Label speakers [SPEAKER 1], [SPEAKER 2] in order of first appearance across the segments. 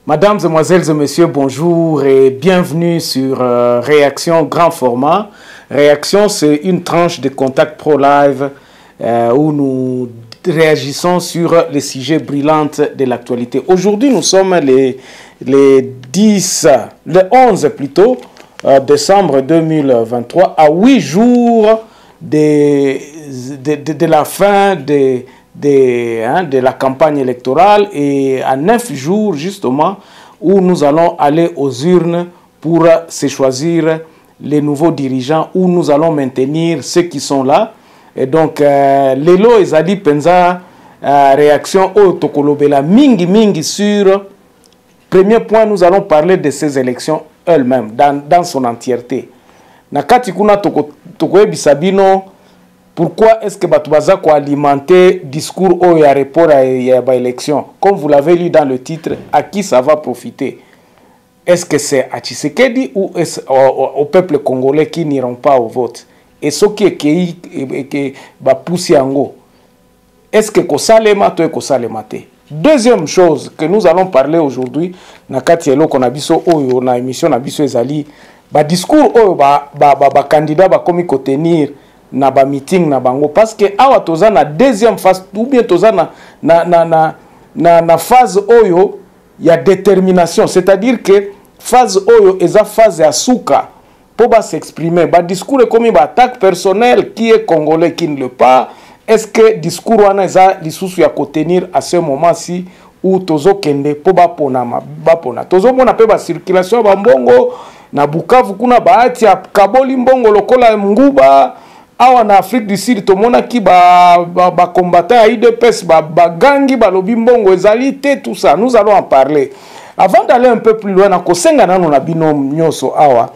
[SPEAKER 1] Mesdames, Mesdemoiselles et Messieurs, bonjour et bienvenue sur Réaction Grand Format. Réaction, c'est une tranche de Contact Pro Live où nous réagissons sur les sujets brillants de l'actualité. Aujourd'hui, nous sommes le 11 plutôt, décembre 2023, à 8 jours de la fin de la campagne électorale et à 9 jours justement où nous allons aller aux urnes pour se choisir les nouveaux dirigeants, où nous allons maintenir ceux qui sont là. Et donc Lelo ezali penza réaction au tokolobela mingi sur premier point. Nous allons parler de ces élections elles-mêmes dans son entièreté. Nakati kuna toko bisabino. Pourquoi est-ce que Batoubaza ko alimenter discours au rapport à l'élection? Comme vous l'avez lu dans le titre, à qui ça va profiter? Est-ce que c'est à Tshisekedi ou est-ce au peuple congolais qui n'iront pas au vote? Et ce qui est poussé en haut, est-ce que Kosalema ou Kosalemate? Deuxième chose que nous allons parler aujourd'hui, nakati elo konabiso oyo na émission nabiso ezali ba discours oyo ba candidat ba komi ko tenir na ba meeting na bango, parce que awa toza na deuxième phase ou bien toza na phase oyo ya détermination, c'est-à-dire que phase oyo eza phase ya souka pour ba s'exprimer ba discours comme ba attaque personnelle qui est congolais qui ne le pas. Est-ce que discours wana eza lisusu ya contenir à ce moment-ci où tozo kende po ba pona tozo mona pe ba circulation ba mbongo na Bukavu kuna baati ya kaboli mbongo lokola nguba. Awa na Afrique du Sud tomona ki ba combattant à IDPS ba gangi ba lobi mbongo ezalité, tout ça nous allons en parler. Avant d'aller un peu plus loin na kosenga nano na bino nyoso awa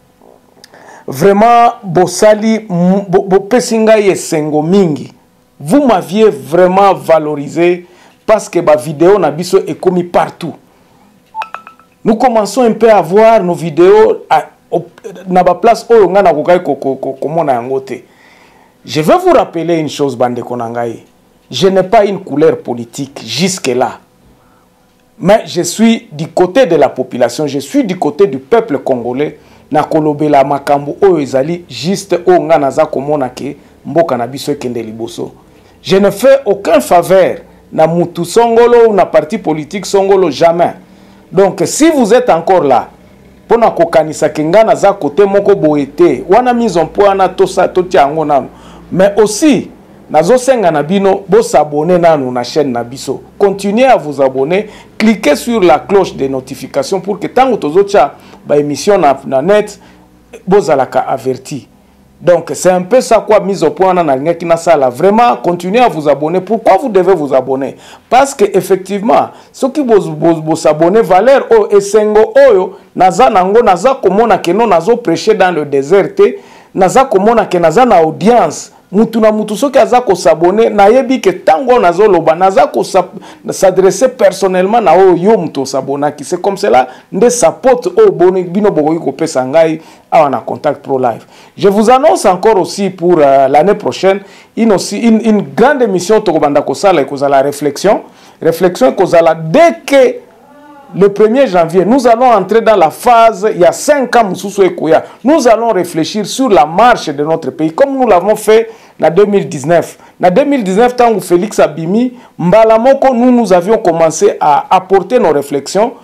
[SPEAKER 1] vraiment bosali bo pesinga yesengo mingi. Vous m'aviez vraiment valorisé parce que ba vidéo na biso est commis partout. Nous commençons un peu à voir nos vidéos na ba place oyo nga na kokai komona yango te. Je vais vous rappeler une chose, bande konangaye. Je n'ai pas une couleur politique jusque-là. Mais je suis du côté de la population, je suis du côté du peuple congolais. Na kolobela makambo oyo ezali juste o nga naza komona ke mboka na biso ekende liboso. Je ne fais aucun faveur na mutu songolo ou na parti politique songolo, jamais. Donc si vous êtes encore là, pona kokanisa kenga naza côté moko boete, wana mise en point na tosa totiango nanu. Mais aussi, nazo senga na bino, bo s'abonner nanu na chaîne Nabiso. Continuez à vous abonner, cliquez sur la cloche de notification pour que tant que tozocha ba émission na net, bo zalaka averti. Donc c'est un peu ça quoi mise au point na ngeki na sala. Vraiment, continuez à vous abonner. Pourquoi vous devez vous abonner? Parce que effectivement, ceux qui vous s'abonner valeur o esengo oyo naza nango naza komona ke non nazo prêcher dans le désert te, naza komona ke naza na audience. Mutu na mutu soki aza ko s'abonner na yebi ke tango nazo loba naza ko s'adresser personnellement na o yo mutu s'abonna qui c'est comme cela nde support o boni bino bokoki ko pesa ngai awa na Contact Pro Live. Je vous annonce encore aussi pour l'année prochaine une grande émission tokobanda ko sala et kozala réflexion kozala dès que le 1er janvier, nous allons entrer dans la phase, il y a 5 ans, nous allons réfléchir sur la marche de notre pays, comme nous l'avons fait en 2019. En 2019, tant que Félix Abimi, Mbalamoko, nous avions commencé à apporter nos réflexions.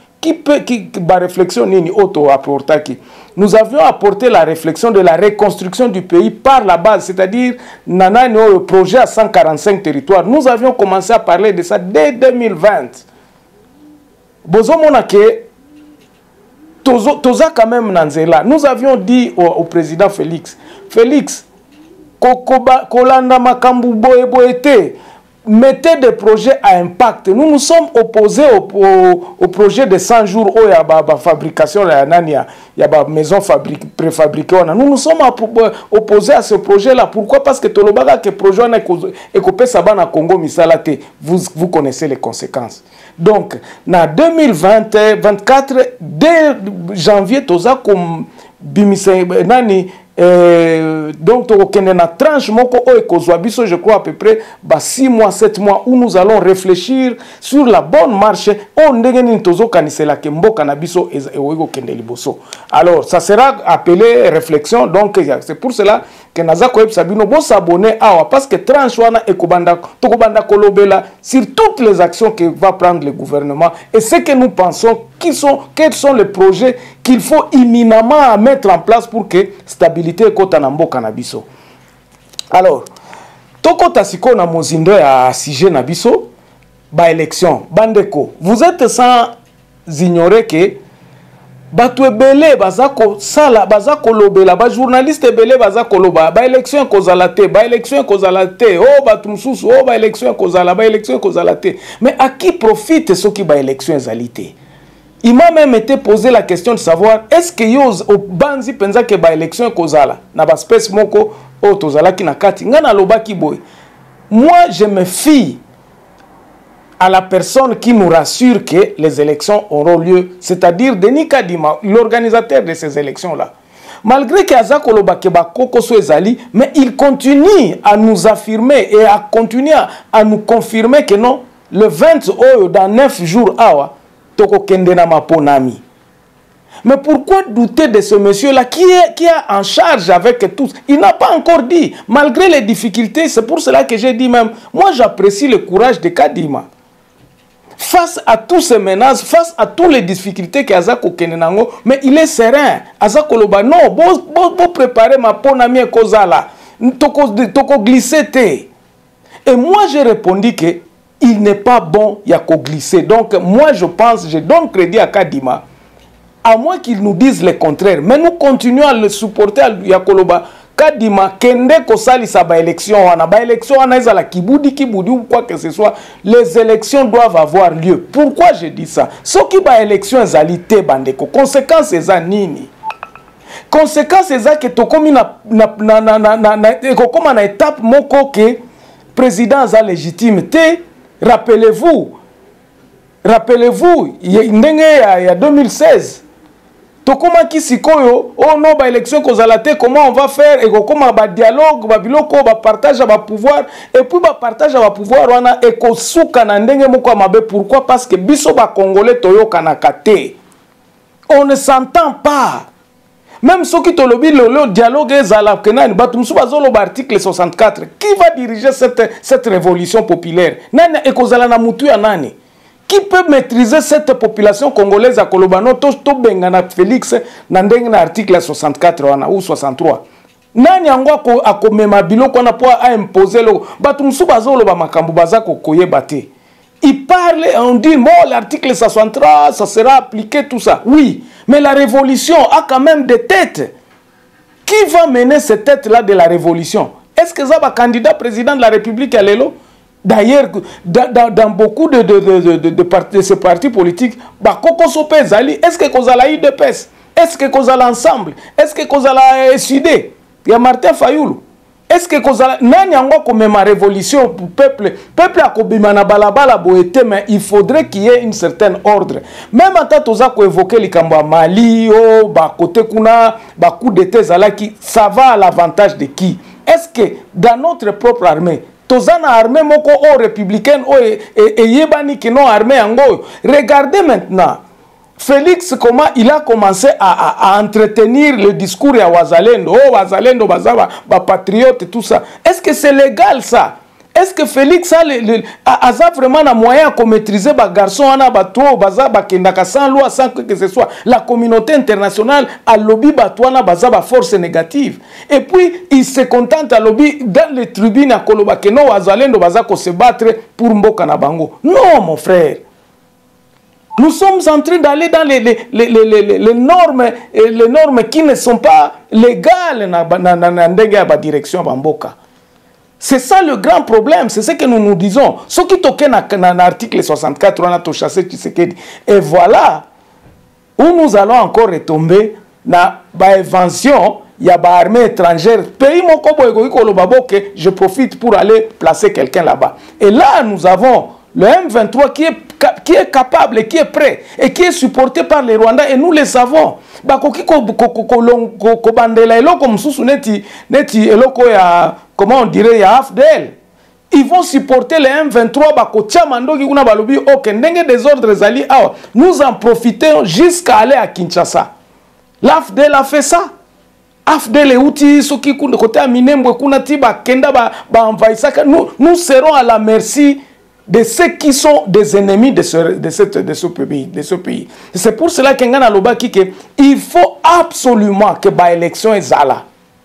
[SPEAKER 1] Nous avions apporté la réflexion de la reconstruction du pays par la base, c'est-à-dire le projet à 145 territoires. Nous avions commencé à parler de ça dès 2020. Toza quand même nanzela. Nous avions dit au président Félix, kolanda makambu boete, mettez des projets à impact. Nous nous sommes opposés au projet de 100 jours où il y a la fabrication, il y a la maison préfabriquée. Nous nous sommes opposés à ce projet-là. Pourquoi? Parce que tolobaga que projet est coupé sabana Congo misalate. Vous connaissez les conséquences. Donc, en 2024, dès janvier, toza comme bimise nani donc tokokende na tranche moko o ekozwa biso je crois à peu près 6 mois 7 mois où nous allons réfléchir sur la bonne marche o ndenge nini tozokanisela ke mboka na biso ekokende liboso. Alors ça sera appelé réflexion, donc c'est pour cela que naza koyebisa bino bo s'abonner awa parce que tranche wana tokobanda kolobela sur toutes les actions que va prendre le gouvernement et ce que nous pensons quels sont les projets qu'il faut imminemment mettre en place pour que stabilité kota na mboka na biso. Alors, tokota siko na mozindo ya sujet na biso ba élection bandeko, vous êtes sans ignorer que batu ebele bazako sala bazako lobela ba journaliste ebele bazako loba ba élection kozala te oh batu mususu oh ba élection kozala te, mais à qui profite ceux qui ba élection ezalité? Il m'a même été posé la question de savoir est-ce que yo au banzi penza ke ba élection kozala na ba space moko o tozala ki na kati ngana loba ki boy. Moi je me fie à la personne qui nous rassure que les élections auront lieu, c'est-à-dire Denis Kadima, l'organisateur de ces élections-là. Malgré qu'Azako Lobakeba Kokoso Ezali, mais il continue à nous affirmer et à continuer à nous confirmer que non, le 20 dans 9 jours, Toko Kendena Maponami. Mais pourquoi douter de ce monsieur-là qui est en charge avec tous? Il n'a pas encore dit, malgré les difficultés, c'est pour cela que j'ai dit même, moi j'apprécie le courage de Kadima. Face à tous ces menaces, face à toutes les difficultés qu'Azako Kenenango, mais il est serein. Azako Loba, non, bon préparer ma ponami et kozala. Toko glisser. Et moi, j'ai répondu que il n'est pas bon, il y a qu'au glisser. Donc, moi, je pense, je donne crédit à Kadima, à moins qu'ils nous disent le contraire. Mais nous continuons à le supporter à Yakoloba. Kadima kende kosali sa ba élection wana ezala kibudi ou quoi que ce soit, les élections doivent avoir lieu. Pourquoi je dis ça? Ce qui ba élection ezali te bandeko, conséquence eza nini? Conséquence eza que tokomi na étape moko ke président za légitime te. Rappelez-vous ndenge ya 2016 Tokoma kisikoyo, oh non, ba élection kozalate, comment on va faire? Et comment ba dialogue, ba biloko, ba partage ba pouvoir, et puis ba partage ba pouvoir, wana eko souka na ndenge moko mabe. Pourquoi? Parce que biso ba Congolais toyo kanakate. On ne s'entend pas. Même ceux qui tolobi le dialogue ezala kenani, batumsu bazolo ba article 64. Qui va diriger cette révolution populaire? Nani ekozala na mutu ya nani? Qui peut maîtriser cette population congolaise à Kolobano, to bengana Félix, nandeng na article 64 ou 63. Nani angwa ako mema biloko na po a imposer lo batumsu bazolo ba makambu bazako koye bate. Il parle, on dit bon l'article 63 ça sera appliqué tout ça. Oui, mais la révolution a quand même des têtes. Qui va mener ces têtes là de la révolution? Est-ce que ça va candidat président de la République à l'élo? D'ailleurs, dans beaucoup de ces partis politiques, est-ce que Kozala UDPS? Est-ce que Kozala Ensemble? Est-ce que Kozala SUD? Il y a Martin Fayoulou. Est-ce que Kozala... Nani yango comme ma révolution pour peuple a kobimana balabala boete, mais il faudrait qu'il y ait une certaine ordre. Même en tant que évoqué les Kamba Mali, côté kuna, coup d'état zalaki, ça va à l'avantage de qui? Est-ce que dans notre propre armée, Tozana armée moko o républicaine o et yebani qui non armée ango. Regardez maintenant Félix comment il a commencé à entretenir le discours à Wazalendo. Oh Wazalendo bazaba ba patriote tout ça. Est-ce que c'est légal ça? Est-ce que Félix a vraiment un moyen de maîtriser les garçons sans loi, sans que ce soit la communauté internationale à lobby la force négative? Et puis, il se contente à lobby dans les tribunes à Kolobakeno, à se battre pour Mboka na Bango. Non, mon frère. Nous sommes en train d'aller dans les normes qui ne sont pas légales dans la direction de Mboka. C'est ça le grand problème, c'est ce que nous disons. Ce qui toquent dans l'article 64, on a tout chassé, et voilà où nous allons encore retomber dans l'invention, il y a une armée étrangère. Pays je profite pour aller placer quelqu'un là-bas. Et là, nous avons le M23 qui est qui est capable, qui est prêt et qui est supporté par les Rwandais, et nous le savons. Comment on dirait, il y a AFDL. Ils vont supporter les M23, nous en profitons jusqu'à aller à Kinshasa. L'AFDL a fait ça. AFDL nous serons à la merci de ceux qui sont des ennemis de ce pays. C'est pour cela qu'il faut absolument que l'élection est là.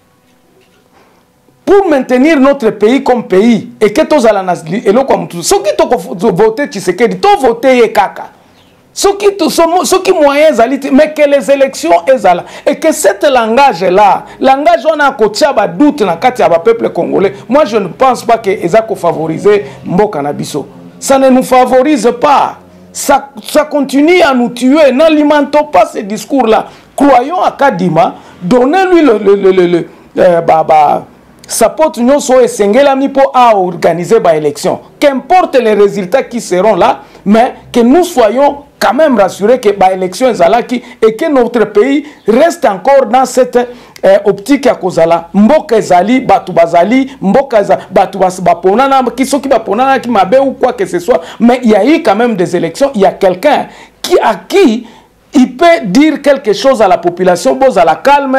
[SPEAKER 1] Pour maintenir notre pays comme pays, et que tous ceux qui ont voté Tshisekedi, ils ont voté Kaka. Ceux qui moyens, mais que les élections soient là. Et que cet langage-là, langage on a un doute dans le peuple congolais, moi je ne pense pas que ça favorise Mboka Nabiso. Ça ne nous favorise pas. Ça continue à nous tuer. N'alimentons pas ce discours-là. Croyons à Kadima, donnez-lui sa porte nous soit essengé pour organiser l'élection. Qu'importe les résultats qui seront là, mais que nous soyons quand même rassurés que l'élection est là et que notre pays reste encore dans cette optique à Kozala. Mboka ezali, batu bazali, mboka batu baponana, qui sont qui baponana, qui mabe ou quoi que ce soit. Mais il y a eu quand même des élections. Il y a quelqu'un à qui il peut dire quelque chose à la population, à la calme,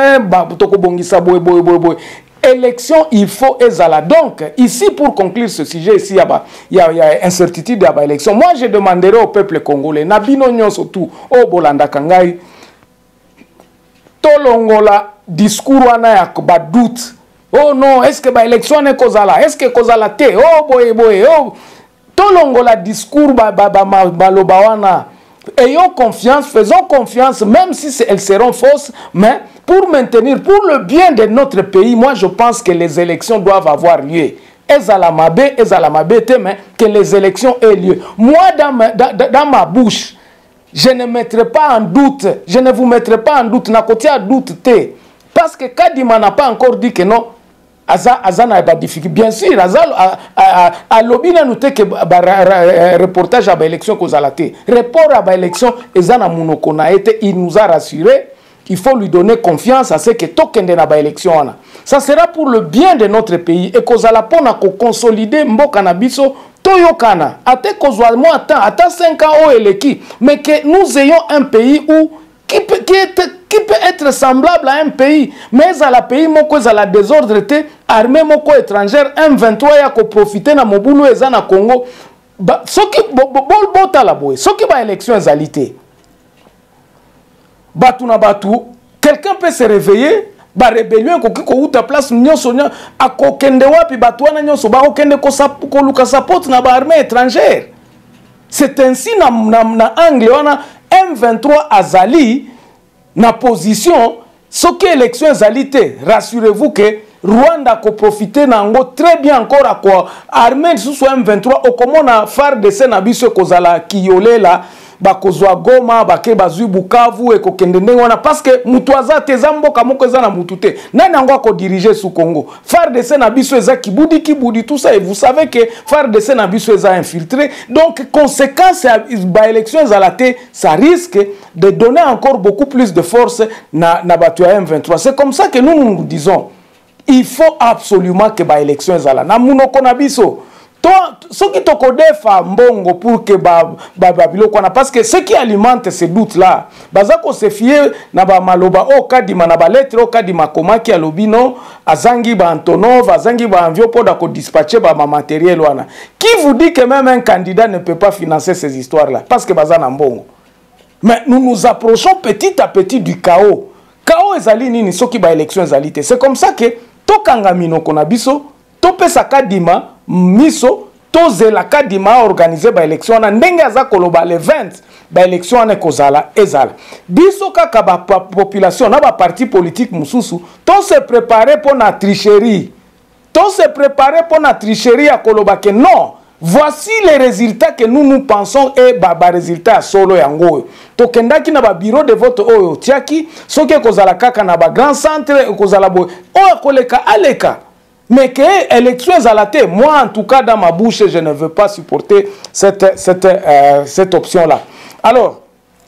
[SPEAKER 1] élection, il faut ezala. Donc, ici, pour conclure ce sujet, ici, il y a incertitude à l'élection. Moi, je demanderai au peuple congolais, Nabino Nyon surtout, au Bolanda Kangai, Tolongola, discours wana ya doute. Oh non, est-ce que l'élection est kozala? Est-ce que kozala te? Oh boy, oh. Tolongola, discours balobawana. Ayons confiance, faisons confiance, même si elles seront fausses, mais pour maintenir, pour le bien de notre pays, moi je pense que les élections doivent avoir lieu. Ezalamabé, mais que les élections aient lieu. Moi, dans ma bouche, je ne mettrai pas en doute, je ne vous mettrai pas en doute, n'a côté à doute, parce que Kadima n'a pas encore dit que non. Azana a difficulté. Bien sûr, à l'obina nous que reportage à l'élection qu'on a laté. Report à l'élection, Ezana Mounokona il nous a rassuré. Il faut lui donner confiance à ce que token de la élection. Ça sera pour le bien de notre pays et qu'on a la peine à consolider Mboka Nabiso Toyokana. Ate kozwa moi attends 5 ans au eleki, mais que nous ayons un pays où qui peut être semblable à un pays, mais à la pays moko à la désordre armée moko étrangère M23 ya ko profiter na mobulu eza na Congo soki bota la boy soki ba élection ezalité batu na batu quelqu'un peut se réveiller ba rébellion ko uta place nyonso nya akokende wapi batu wana nyonso ba okende ko luka support na ba armée étrangère. C'est ainsi na angle wana M23 azali na position ce que élection ezalité. Rassurez-vous que Rwanda ko profiter nango très bien encore à quoi armée sous M23 au comment na FARDC na biso kozala kiyolela bakozwa Goma bake bazui Bukavu et kokende ndengona parce que mutuaza tezambo kamoko za na mutute nani ngo ko diriger sous Congo FARDC na biso eza kibudi tout ça et vous savez que FARDC na biso eza infiltré donc conséquence ba élection ezalate ça risque de donner encore beaucoup plus de force na batu ya M23. C'est comme ça que nous disons il faut absolument que ba élection ezala na munoko na biso. Ce qui te kodefa mbongo pour que parce que ce qui alimente ces doutes là bazako se fier na ba maloba o kadima na ba lettre o kadima komaki alobino azangi ba Antonov azangi ba envio pour ko dispatcher ba matériel wana qui vous dit que même un candidat ne peut pas financer ces histoires là parce que bazana mbongo. Mais nous nous approchons petit à petit du chaos ezali nini soki ba élection ezalité. C'est comme ça que tokanga minoko na biso topesa kadima miso tozela kadima organiser ba élection na ndenge aza koloba le 20 ba élection na kozala ezala biso kaka ba population na ba parti politique mususu to se préparer pour na tricherie à koloba que non voici les résultats que nous pensons et ba résultats solo yango to kendaki na ba bureau de vote oyo tiaki soki kozala kaka na ba grand centre kozala boy o koleka aleka Mais que élection est moi en tout cas dans ma bouche, je ne veux pas supporter cette option-là. Alors,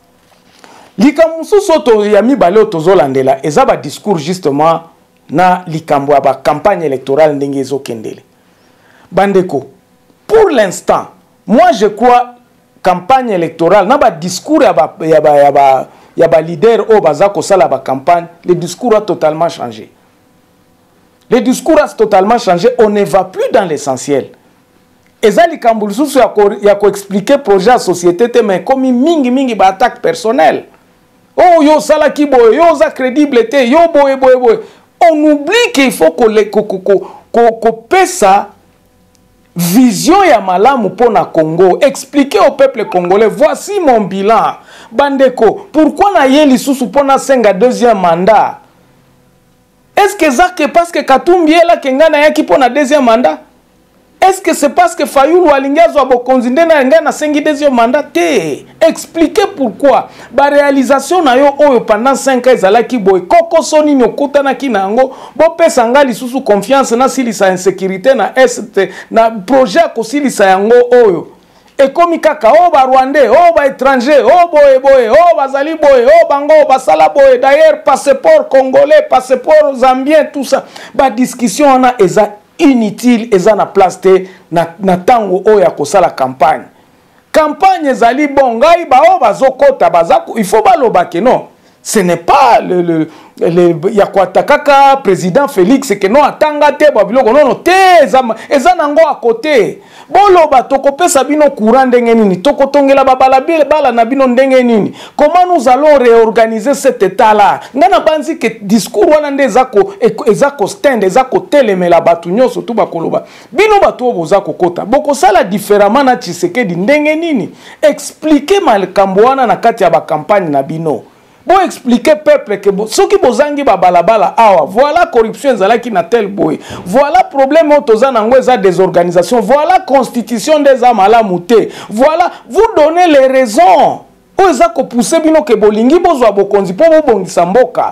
[SPEAKER 1] likambo soto yami balé tozolandela eza ba discours justement na likambo ya ba campagne électorale ndenge ezokendele. Bandeko, pour l'instant, moi je crois campagne électorale na ba discours ya ba leader o baza ko sala ba campagne, le discours a totalement changé. Le discours a totalement changé, on ne va plus dans l'essentiel. Eza likambo susu ya ko expliquer projet à société te mais comme mingi ba attaque personnelle. Oh yo sala ki boy, yo za crédible te, yo boy. On oublie qu'il faut qu'on pèse ça vision ya malamu pour na Congo, expliquer au peuple congolais, voici mon bilan. Bandeko, pourquoi na yeli susu pour na senga deuxième mandat? Est-ce que c'est parce que Katumbi est là kengana yaki pour na deuxième mandat? Est-ce que c'est parce que Fayoulou Alingazo Abokonzinde na sengi deuxième mandat? Expliquez pourquoi. La réalisation na yo oyo pendant 5 ans ezalaki boy koko soni nyokota na kinango bo pesa ngali susu confiance na silisa insécurité na est na projet ko silisa yango oyo. Et comme kaka o ba Rwandais, o ba étranger, o boy, o bazali boy, o bango basala boy. D'ailleurs passeport congolais, passeport zambien, tout ça. Ba discussion on a eza inutile eza na place te na tango oya kosala campagne. Campagne ezali bon ngai ba o bazokota bazako il faut baloba ke non. Ce n'est pas le Yakwataka président Félix que non atanga te babiloko non te eza nango à côté. Boloba tokopesa bino courant ndenge nini tokotongela babala bala na bino ndenge nini. Comment nous allons réorganiser cet état là? Ngana banzi que discours wana nde ezako stand ezako telemela batu nyonso tu bakoloba. Bino batu bozako kota. Boko sala différemment na Tshisekedi ndenge nini? Expliquer makambo wana na kati ya ba campagne na bino. Bon expliquer peuple que ceux qui bozangi ba balabala awa voilà corruption ezalaki na tel boy voilà problème otoza nango eza des organisations voilà constitution des amalamu te voilà vous donnez les raisons o eza ko pousser bino ke bolingi bozwa bokonzi po bobongisa mboka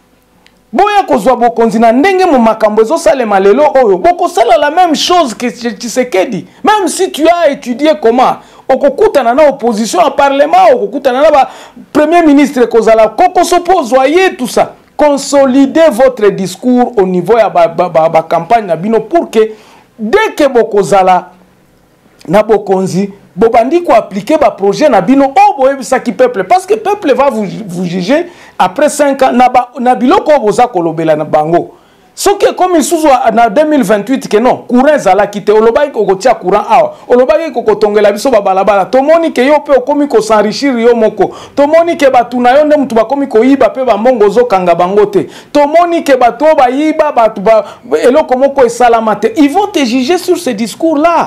[SPEAKER 1] boya kozwa bokonzi na ndenge mo makambo ezo salema lelo oyo boko sala la même chose que Tshisekedi même si tu as étudié comment okokutana na opposition au parlement okokutana na ba premier ministre kozala koko s'opposer tout ça consolider votre discours au niveau ya ba campagne na bino pour que dès que bokozala na bokonzi bobandi ko appliquer ba projet na bino o boyebisa ki peuple parce que peuple va vous juger après 5 ans na biloko boza kolobela na bango. Ce qui est comme sous en 2028 que non courant zala kite olobaki kokotia courant awa olobaki kokotongela biso babalabala tomoni ke yo pe okomi ko s'enrichir yo moko tomoni ke batu na yo nde mutu bakomi ko yiba pe ba mbongo zo kanga bango te tomoni ke batu ba yiba batu ba eloko moko esalama te ils vont te juger sur ce discours là.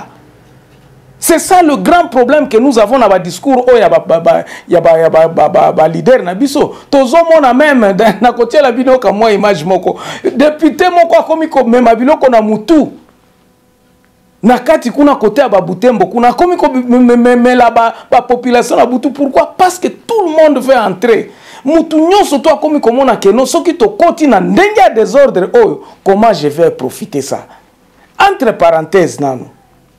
[SPEAKER 1] C'est ça le grand problème que nous avons dans le discours oh ya leader na biso tozo mona même na côté la bino ka moi image moko député moko akomi ko mema biloko na mutu na kati kuna côté ya Butembo kuna akomi ko mela ba population na butu pourquoi parce que tout le monde veut entrer mutu nyonso to akomi ko mona ke no soki to koti na ndenge ya désordre oyo comment je vais profiter ça entre parenthèses nano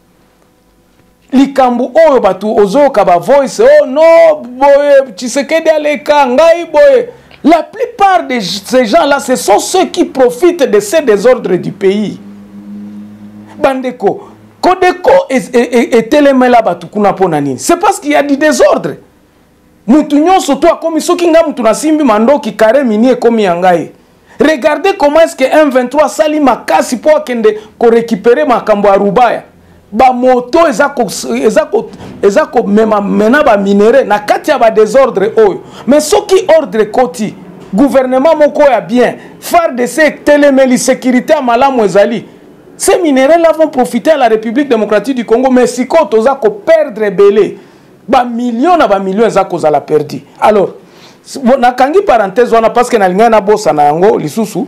[SPEAKER 1] likambu oyo batu ozoka ba voice oh non boye Tshisekedi aleka ngai boye la plupart de ces gens là ce sont ceux qui profitent de ces désordres du pays. Bandeko Kodeko est telemela batu kuna pona nini c'est parce qu'il y a du désordre mutu nyonso to akomi soki nga mutu na simbi mandoki kare mini ekomi yangai. Regardez comment est-ce que M23 sali makasi po akende ko récupérer makambo ya Rubaya ba moto ezako mena ba minere na kati ya ba désordre oyo mais soki ordre koti gouvernement moko ya bien FARDC telemeli sécurité à malamu ezali ces minéraux là vont profiter à la République démocratique du Congo mais si ko toza ko perdre belé ba millions ezako za la perdu. Alors na kangi parenthèse wana parce que na linga na bossa na yango lisusu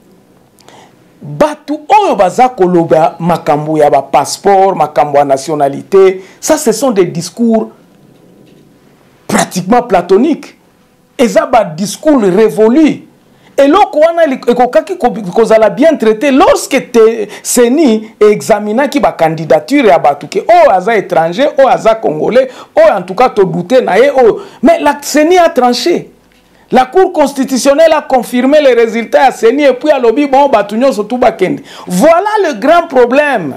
[SPEAKER 1] batu oyo baza koloba makambo ya ba passeport makambo ya nationalité ça ce sont des discours pratiquement platoniques eza ba discours révolus et loko wana ekokaki kozala bien traité lorsque seni examinaki ba candidature ya batu ke o aza étranger o aza congolais o en tout cas to douter na ye o, mais la seni a tranché. La Cour constitutionnelle a confirmé les résultats à Seni et puis à l'obi bon batunyo surtout bakende. Voilà le grand problème.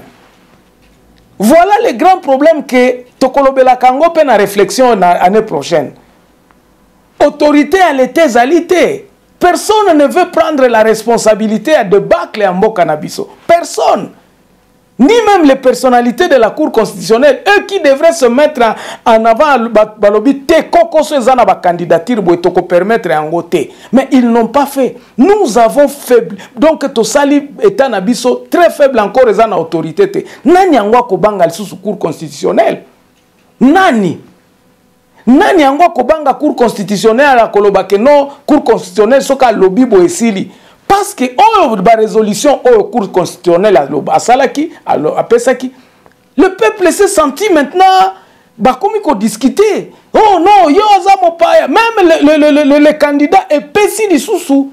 [SPEAKER 1] Voilà le grand problème que Tokolobela Kango peine à réflexion l'année prochaine. Autorité à l'été zalité. Personne ne veut prendre la responsabilité à débâcle en Mboka Nabiso. Personne. Ni même les personnalités de la Cour constitutionnelle, eux qui devraient se mettre en avant, balobi te koko se zana ba candidature bo toko permettre en goté. Mais ils n'ont pas fait. Nous avons faible. Donc to sali état nabiso très faible encore les zana autorité te. Nani angwa ko banga sous Cour constitutionnelle? Nani angwa ko banga Cour constitutionnelle à koloba ke non Cour constitutionnelle soka lobby bo esili. Parce que la résolution au cours constitutionnel à Salaki, à Pesaki, le peuple s'est senti maintenant, comme il discuter. Oh non, yo azamopaya. Même le candidat est pessi du sous-sous.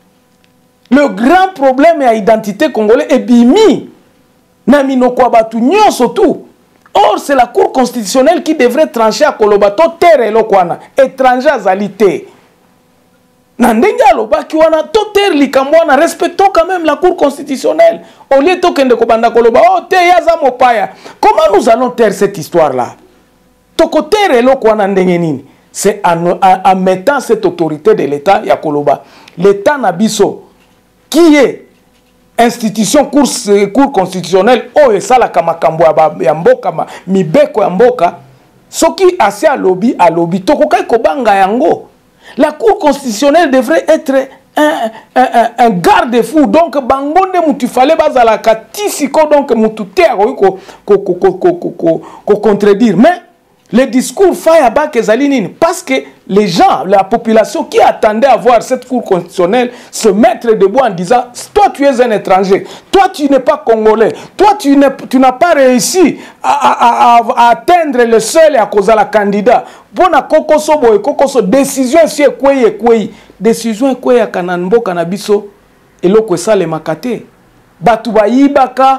[SPEAKER 1] Le grand problème est l'identité congolaise est bimi. Namino kwabatu nyon surtout. Or, c'est la Cour constitutionnelle qui devrait trancher à Kolobato terre et lokwana. Étranger azalité. Nandenga lobaki wana toter likamwana, respectons quand même la Cour constitutionnelle. Au lieu de kende kobanda koloba oh te yaza mopaya. Comment nous allons taire cette histoire là? Tokoter eloko wana ndenge nini? C'est en mettant cette autorité de l'État ya koloba. L'État nabiso qui est institution cour constitutionnelle oh esala kama kambo ya mboka mibeko ya mboka soki asi a lobby tokokai kobanga yango. La Cour constitutionnelle devrait être un garde-fou. Donc, bangonde mutu fallait bazala katisiko donc mutu te ko contredire. Mais le discours faille à Kezalinine parce que les gens, la population qui attendait à voir cette Cour constitutionnelle se mettre debout en disant toi tu es un étranger, toi tu n'es pas congolais, toi tu n'as pas réussi à atteindre le seul et à cause de la candidat. Bon à kokoso décision si ekweyi décision ekweyi ya kananbo kanabiso eloko ça le makate batu bayibaka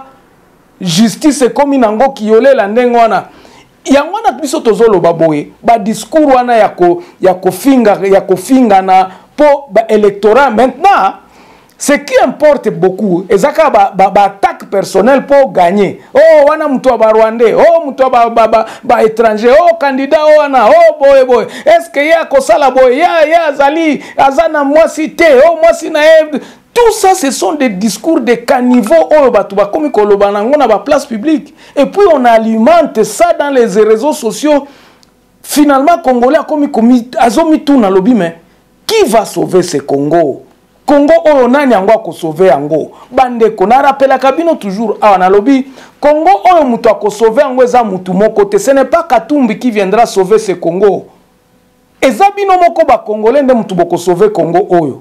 [SPEAKER 1] justice comme nango kiole la ndengo wana yango na biso tozolo baboye ba discours wana ya kofinga na po ba électorat maintenant. Ce qui importe beaucoup, ezaka ba attaque personnelle pour gagner. Oh, wana mtu wa Rwandais, oh mtu wa étranger, oh candidat oh wana, oh boy. Est-ce que ya kosala boy, ya zali azana mwasi te, oh mwasi na tout ça ce sont des discours de caniveau oh batu ba komi koloba nango na ba place publique. Et puis on alimente ça dans les réseaux sociaux. Finalement Congolais komi azomi tout na lobby mais qui va sauver ce Congo? Congo oyo nani yango ko sauver yango bandeko na rappela kabino toujours awa na lobby Congo oyo mutu ko sauver yango eza mutu moko te, ce n'est pas Katumbi qui viendra sauver ce Congo. Eza bino moko ba congolais nde mutu boko sauver Congo oyo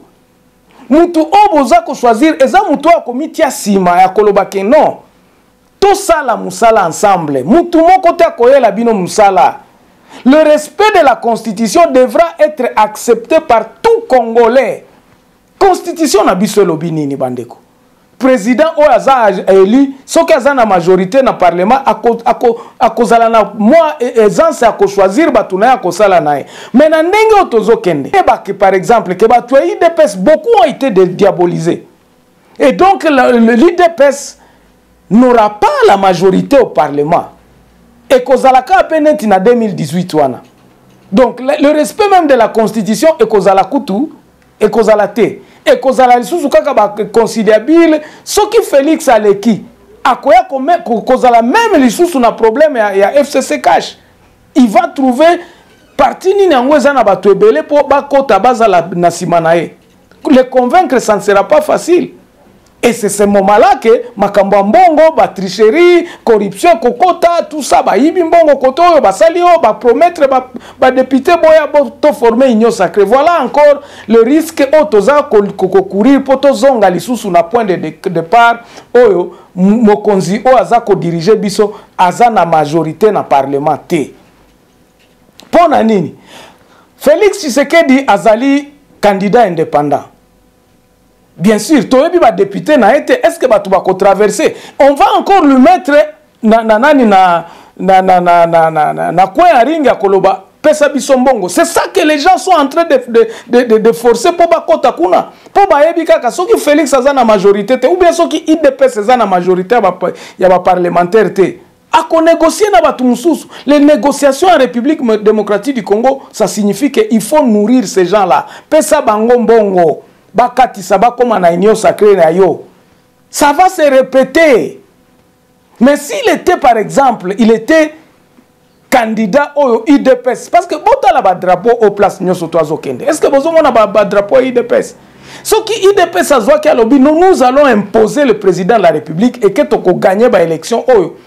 [SPEAKER 1] mutu oboza ko choisir eza mutu ko mitia sima ya koloba ke non to sala musala ensemble mutu moko te koyela bino musala. Le respect de la constitution devra être accepté par tout Congolais. Constitution na biso lobi nini bandeko. Président oyaza élu, soki aza na majorité na parlement akozala na moi aisance à choisir batu na ya kosala na ye. Mais na ndenge otozokende. Que par exemple que batu IDPS beaucoup ont été diabolisés. Et donc l'IDPS n'aura pas la majorité au parlement. Et kozalaka peneti na 2018 wana. Donc le respect même de la constitution et kozala kutu et kozala te. Et kozala lisusu kaka ba considérable ce qui Félix Aleki akoya kozala même lisusu na problème ya FCC cash. Il va trouver parti ni nango za na bato ebele po bakota bazala na sima na ye. Le convaincre ça ne sera pas facile. Et c'est ce moment-là que makambo mbongo, ba tricherie, corruption, kokota, tout ça, ba yibi mbongo koto, ba sali ba promettre ba député boya to former union sacrée. Voilà encore le risque otoza courir pour to zonga lisusu na point de départ oyo mokonzi o aza ko diriger biso aza na majorité na parlement te. Pona nini? Félix Tshisekedi azali candidat indépendant. bien sûr, tu es député, est-ce que tu vas traverser? On va encore lui mettre na coin à ring à Koloba. C'est ça que les gens sont en train de forcer pour bakota kuna. Pour baebika ka soki Félix aza na majorité ou bien soki IDPS aza na majorité ya ba parlementaire te. A négocier na batu mususu. Les négociations en République démocratique du Congo, ça signifie qu'il faut nourrir ces gens-là. Pesa bango mbongo, bakati saba comme na union sacrée na yo. Ça va se répéter. Mais s'il était par exemple, il était candidat au IDPS, parce que bota la drapeau au place nyoso toazo kende. Est-ce que vous avez un drapeau IDPS? Ce qui IDPS a zoa qui a lobby, nous allons imposer le président de la République et que tu gagner ba élection oyo.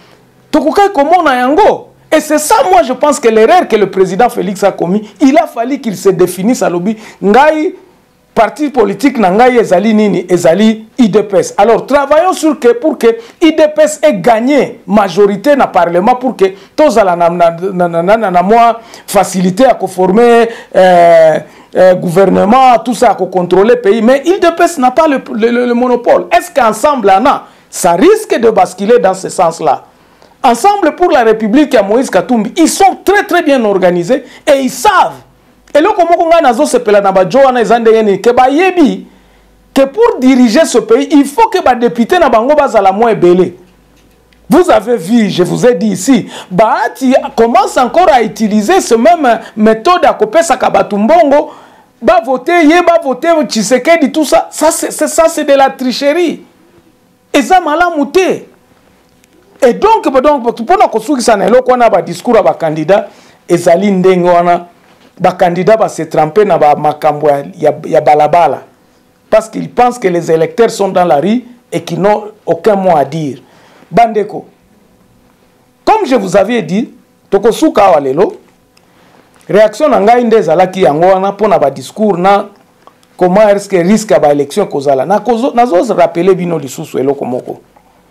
[SPEAKER 1] Et c'est ça, moi, je pense que l'erreur que le président Félix a commis, il a fallu qu'il se définisse à lobby. Ngai, parti politique, Ngai, Ezali Nini, Ezali, IDPS. Alors, travaillons pour que IDPS ait gagné majorité dans le Parlement pour que tous la moi facilité à former gouvernement, tout ça, à contrôler le pays. Mais IDPS n'a pas le monopole. Est-ce qu'ensemble, ça risque de basculer dans ce sens-là? Ensemble pour la République à Moïse Katumbi, ils sont très très bien organisés et ils savent. Et là, comment on a que pour diriger ce pays, il faut que les députés na bango bazala moins belé. Vous avez vu, je vous ai dit ici, Bahati commence encore à utiliser ce même méthode à couper sa kabatumbongo, va voter Tshisekedi, tout ça. Ça c'est de la tricherie. Et ça m'a mouté. Et donc, pour que ça n'ait pas discours à candidat, ezali ndenge wana ba candidat va se tremper na ba makambo ya balabala parce qu'ils pensent que les électeurs sont dans la rue et qu'ils n'ont aucun mot à dire. Bandeko, comme je vous avais dit, tokosuka walelo réaction na ngai nde zalaki yango wana pona ba discours na comment est-ce que risque ba élection kozala na zo rappeler bino lisusu eloko moko.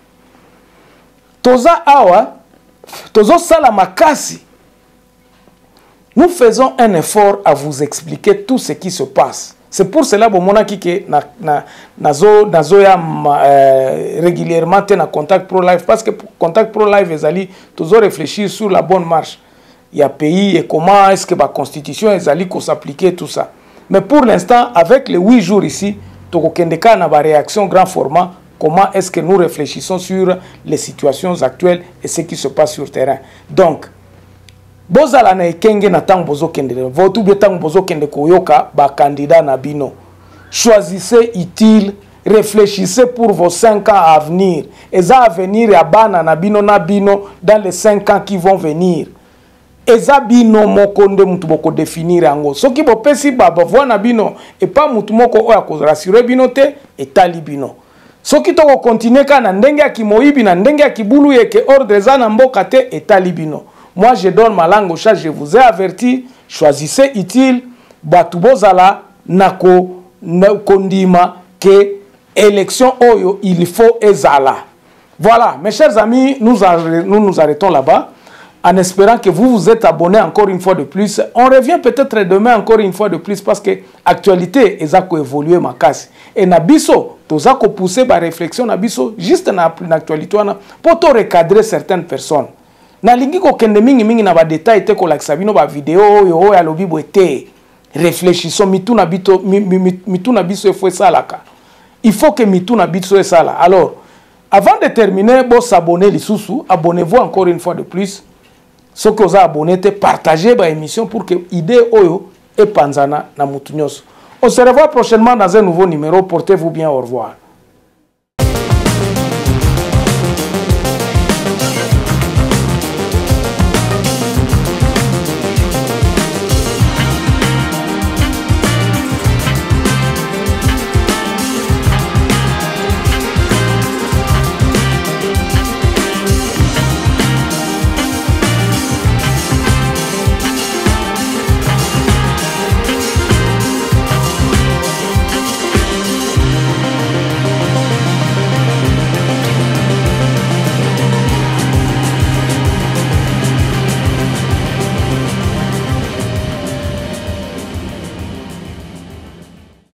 [SPEAKER 1] Toza awa, tozo sala makasi. Nous faisons un effort à vous expliquer tout ce qui se passe. C'est pour cela que nazo ya régulièrement na Contact Pro Live parce que Contact Pro Live ezali tozo réfléchir sur la bonne marche. Il y a pays et comment est-ce que la constitution ezali ko s'appliquer tout ça. Mais pour l'instant avec les 8 jours ici, toko kendeka na ba réaction grand format. Comment est-ce que nous réfléchissons sur les situations actuelles et ce qui se passe sur le terrain. Donc, bozala na ekenge na tang bozo kende, votu betang bozo kende koyoka ba candidat na bino. Choisissez utile, réfléchissez pour vos 5 ans à venir. Et ça à venir ya bana na bino dans les 5 ans qui vont venir. Eza bino moko nde mutu boko définir yango. Soki bo pesi ba voix na bino et pas mutu moko oya ko rassurer bino te etali bino. Soki toko continuer kana ndenge ya kimoyibi na ndenge ya kibulu yeke ordre za na mboka te etali bino. Moi je donne ma langue au chat, je vous ai averti, choisissez utile, batu bozala nako kondima que élection oyo il faut ezala. Voilà, mes chers amis, nous nous arrêtons là-bas en espérant que vous vous êtes abonnés encore une fois de plus. On revient peut-être demain encore une fois de plus parce que l'actualité est évolué ma casse. Et nabiso, toza ko pousser ma réflexion nabiso juste na actualité pour to recadrer certaines personnes. Na lingi ko kende mingi na ba détail te ko lakisa bino ba vidéo yo ya lobi boete. Réfléchissons mituna biso faut ça là. Il faut que mituna biso ça là. Alors, avant de terminer, bon s'abonner lisusu, abonnez-vous encore une fois de plus. Ce que vous avez abonné, partagez ma émission pour que idée oyo et panzana na mutu nyonso. On se revoit prochainement dans un nouveau numéro. Portez-vous bien, au revoir.